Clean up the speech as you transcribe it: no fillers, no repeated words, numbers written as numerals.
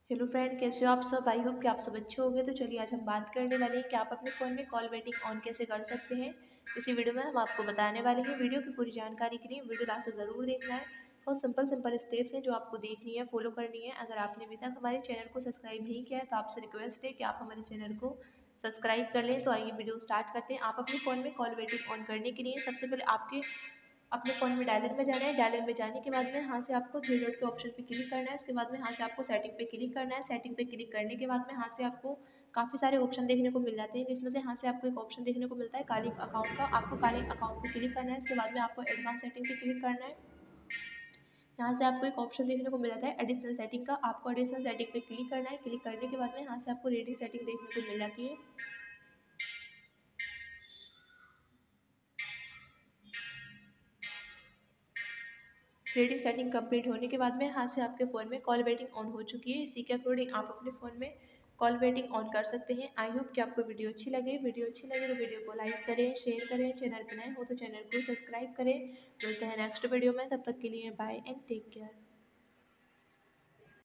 Hello friend, कैसे हो आप सब। आई होप कि आप सब अच्छे होंगे। तो चलिए आज हम बात करने वाले हैं कि आप अपने फ़ोन में कॉल वेटिंग ऑन कैसे कर सकते हैं। इसी वीडियो में हम आपको बताने वाले हैं। वीडियो की पूरी जानकारी के लिए वीडियो लास्ट से ज़रूर देखना है। बहुत सिंपल स्टेप्स हैं जो आपको देखनी है, फॉलो करनी है। अगर आपने अभी तक हमारे चैनल को सब्सक्राइब नहीं किया है तो आपसे रिक्वेस्ट है कि आप हमारे चैनल को सब्सक्राइब कर लें। तो आइए वीडियो स्टार्ट करते हैं। आप अपने फ़ोन में कॉल वेटिंग ऑन करने के लिए सबसे पहले आपके अपने फ़ोन में डायलर में जाना है। डायलर में जाने के बाद में यहाँ से आपको थ्री डॉट के ऑप्शन पे क्लिक करना है। उसके बाद में यहाँ से आपको सेटिंग पे क्लिक करना है। सेटिंग पे क्लिक करने के बाद में यहाँ से आपको काफ़ी सारे ऑप्शन देखने को मिल जाते हैं, जिसमें से यहाँ से आपको एक ऑप्शन देखने को मिलता है कॉलिंग अकाउंट का। आपको कॉलिंग अकाउंट पे क्लिक करना है। उसके बाद में आपको एडवांस सेटिंग पे क्लिक करना है। यहाँ से आपको एक ऑप्शन देखने को मिल जाता है एडिशनल सेटिंग का। आपको एडिशनल सेटिंग पे क्लिक करना है। क्लिक करने के बाद में यहाँ से आपको रेडिंग सेटिंग देखने को मिल जाती है। रेडिंग सेटिंग कंप्लीट होने के बाद में यहाँ से आपके फ़ोन में कॉल वेटिंग ऑन हो चुकी है। इसी के अकॉर्डिंग आप अपने फ़ोन में कॉल वेटिंग ऑन कर सकते हैं। आई होप कि आपको वीडियो अच्छी लगे। वीडियो अच्छी लगे तो वीडियो को लाइक करें, शेयर करें। चैनल पर नए हो तो चैनल को सब्सक्राइब करें। मिलते हैं नेक्स्ट वीडियो में, तब तक के लिए बाय एंड टेक केयर।